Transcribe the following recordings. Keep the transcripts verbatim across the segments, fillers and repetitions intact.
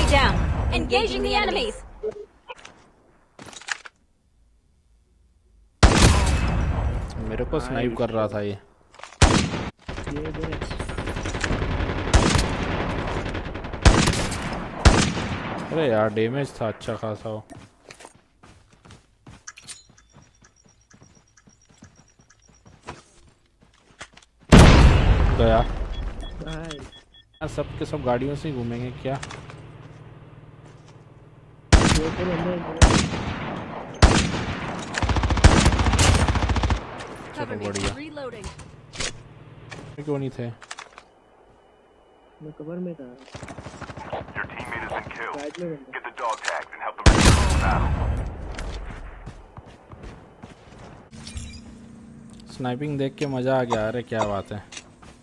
down. Engaging the enemies. मेरे को snipe कर रहा था ये। अरे यार डैमेज था अच्छा खासा वो। गया यार, सब के सब गाड़ियों से ही घूमेंगे क्या? चलो बढ़िया। क्यों नहीं थे? मैं कवर में था। Your teammate has been killed. Get the dog tags and help them return to the battle. Sniping देख के मजा आ गया। अरे क्या बात है।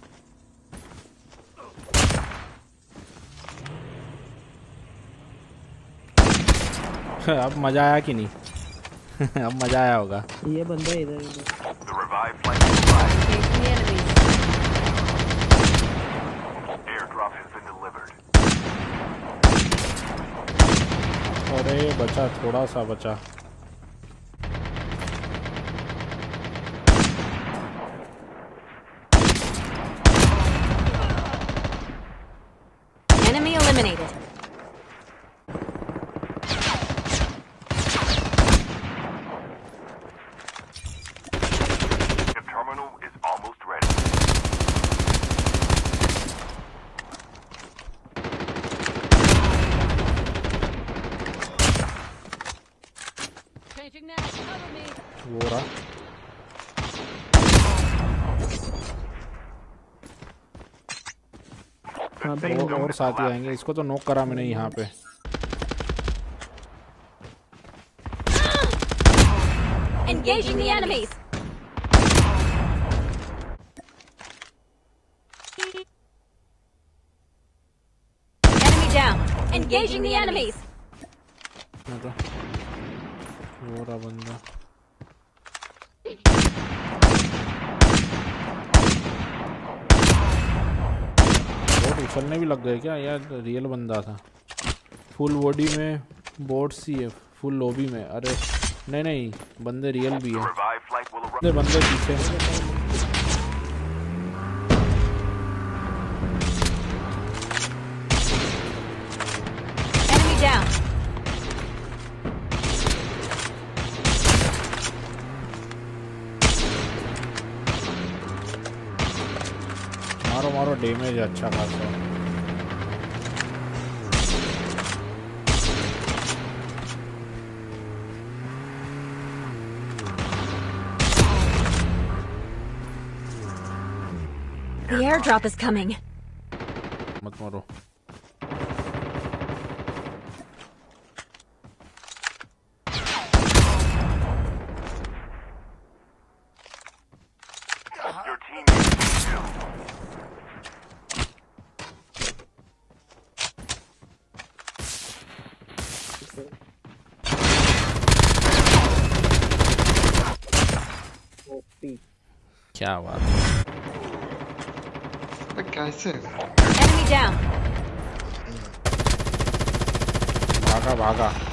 अब मजा आया कि नहीं? अब मजा आया होगा। ये बंदा इधर इधर। The revived flight will arrive. Airdrop has been delivered. अरे बचा, थोड़ा सा बचा। Enemy eliminated. वो रहा। और, और साथी आएंगे। इसको तो नॉक करा मैंने यहाँ पे। Engaging the enemies. Enemy down. Engaging the enemies. वो रहा बंदा। बोट उछलने भी लग गए क्या यार? रियल बंदा था। फुल बॉडी में बोट सी है, फुल लॉबी में। अरे नहीं नहीं, बंदे रियल भी है। बंदे बंदे पीछे। Enemy down. मारो मारो, डैमेज अच्छा खासा। The airdrop is coming. मत मारो। Your teammate is killed. क्या बात है। कैसे? Enemy down. भागा भागा।